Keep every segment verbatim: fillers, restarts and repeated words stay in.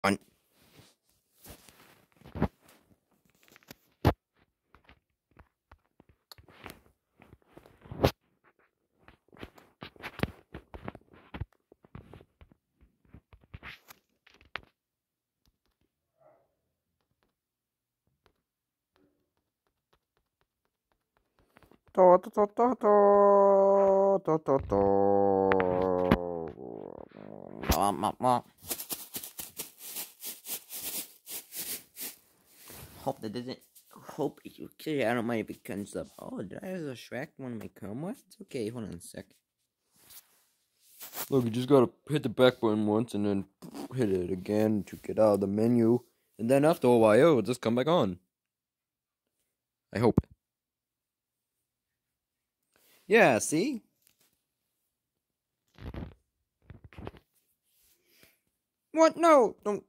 On. To, to, to, to, to, to, to, to. Hope that doesn't. Hope you okay. I don't mind if it comes up. Oh, did I have a Shrek one of my camera? It's okay. Hold on a sec. Look, you just gotta hit the back button once and then hit it again to get out of the menu. And then after a while, it'll just come back on. I hope. Yeah, see? What? No, don't.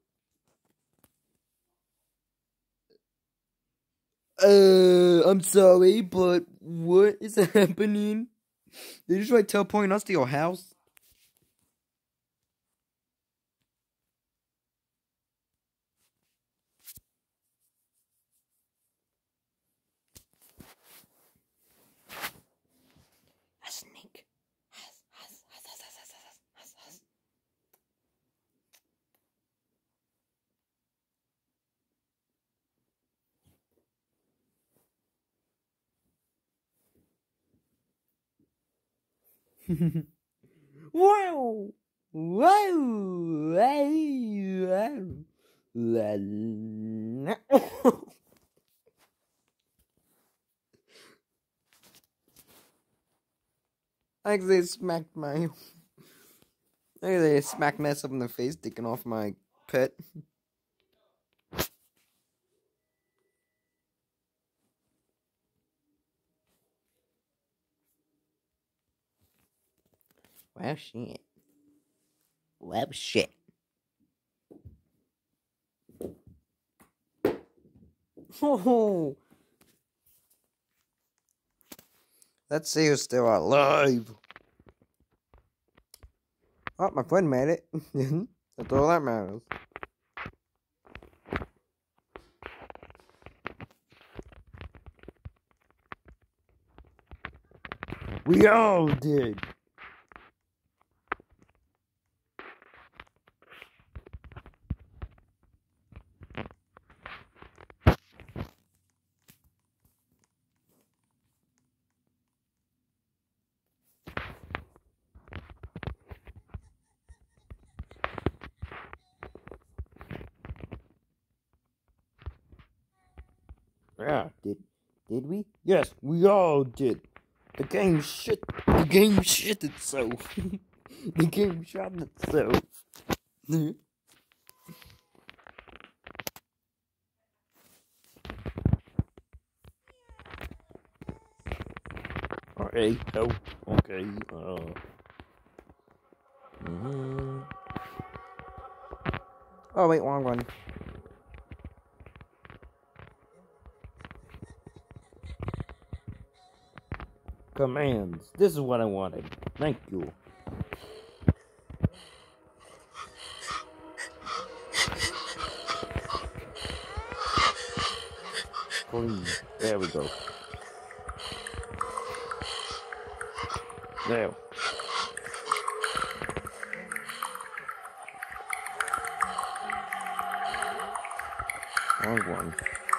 Uh, I'm sorry, but what is happening? Did you try teleporting us to your house? A snake. Wow! Wow! Wow! Wow! I actually smacked my. I actually smacked myself in the face, taking off my pet. Well, shit. Well, shit. Oh! Let's see who's still alive. Oh, my friend made it. That's all that matters. We all did. Yeah, did did we? Yes, we all did. The game shit. The game shit itself. The game shot itself. Okay. Oh. Okay. Uh. Mm-hmm. Oh wait, wrong one. Commands. This is what I wanted. Thank you. Please. There we go. There. Wrong one.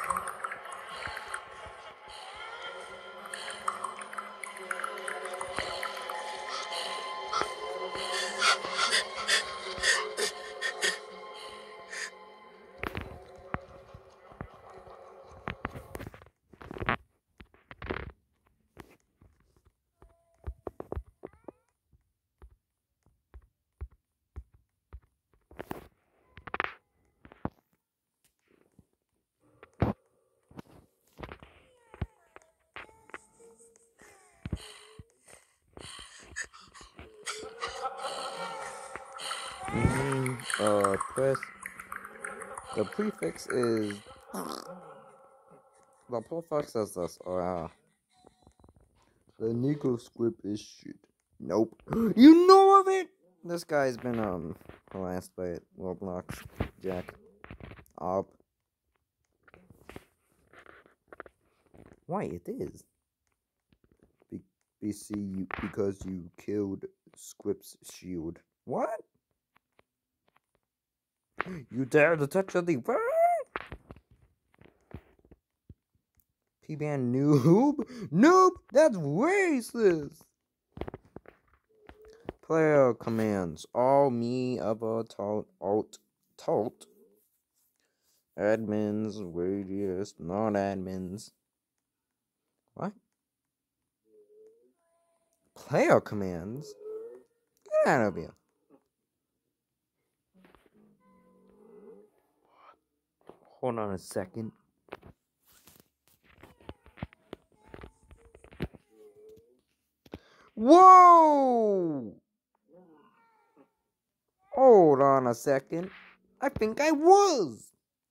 Mm-hmm. Uh, press. The prefix is. The prefix is this. Uh, the Nico script is shit. Nope. You know of it? This guy's been um harassed by it. Roblox. Jack. Up. Why it is? Be B C you because you killed Script's shield. What? You dare to touch the bird? P-Band noob? Noob? That's racist! Player commands. All me other talt alt talt. Admins, radius, non-admins. What? Player commands? Get out of here. Hold on a second. Whoa! Hold on a second. I think I was.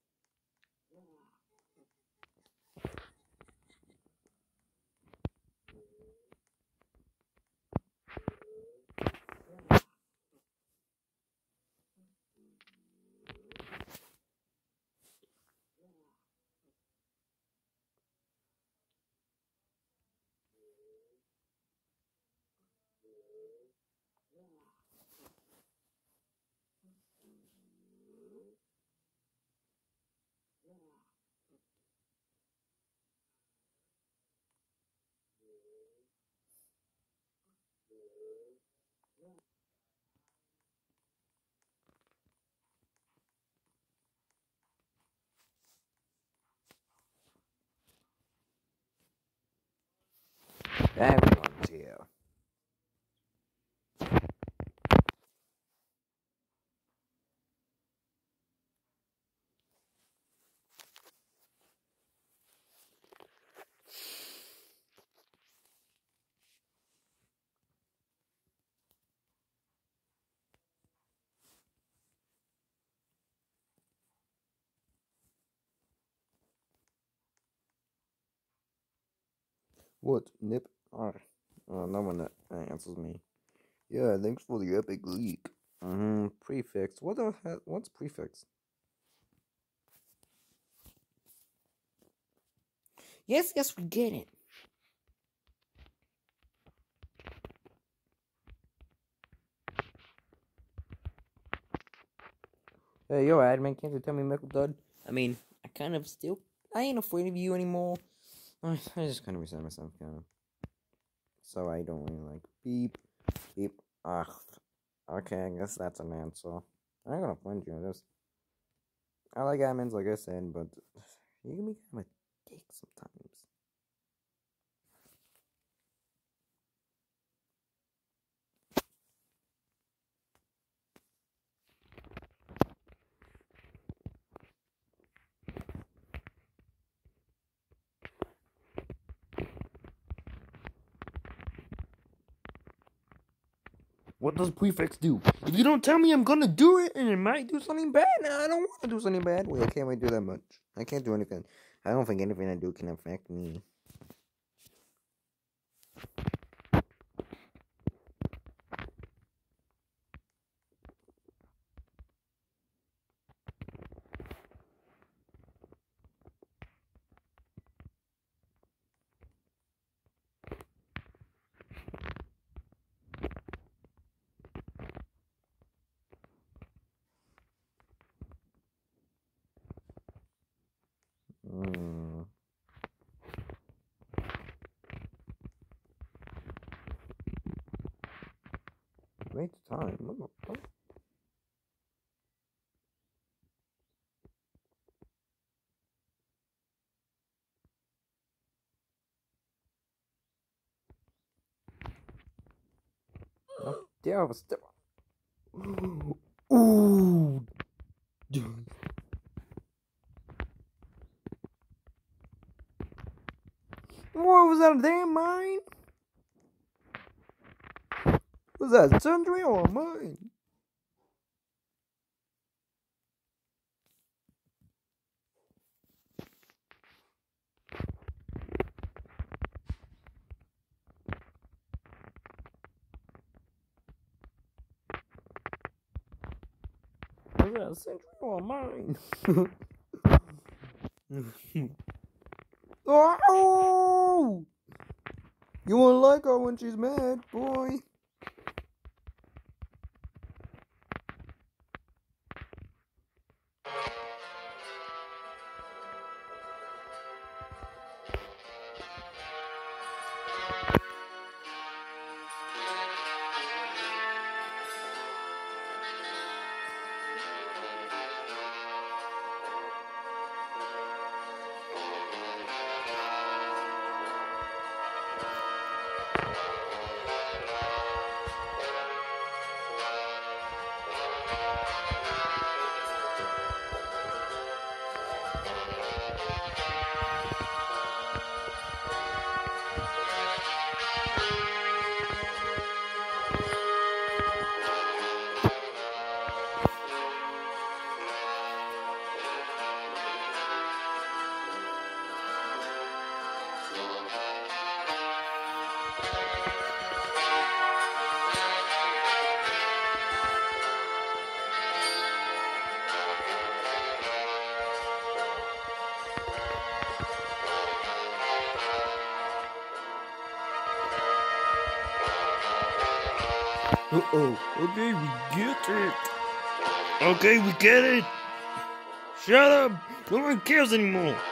Everyone's here. What? Nip? Oh, oh, no one answers me. Yeah, thanks for the epic leak. Mm-hmm. Prefix. What the heck? What's prefix? Yes, yes, we get it. Hey, yo, admin, can't you tell me Michael Dud? I mean, I kind of still, I ain't afraid of you anymore. I, I just kind of resent myself, kind of. So I don't really like beep, beep, ugh. Okay, I guess that's an answer. I'm gonna find you on this. I like admins, like I said, but you can be kind of a dick sometimes. What does prefix do? If you don't tell me, I'm gonna do it, and it might do something bad. No, I don't want to do something bad. Wait, I can't really do that much. I can't do anything. I don't think anything I do can affect me. Hmm. Wait time. What the fuck? Oh, yeah, I was still. Ooh. What was that? A damn mine? Was that Sundry or mine? Yeah, Sentry on mine. Oh! You won't like her when she's mad, boy. Uh-oh. Okay, we get it. Okay, we get it. Shut up. No one cares anymore.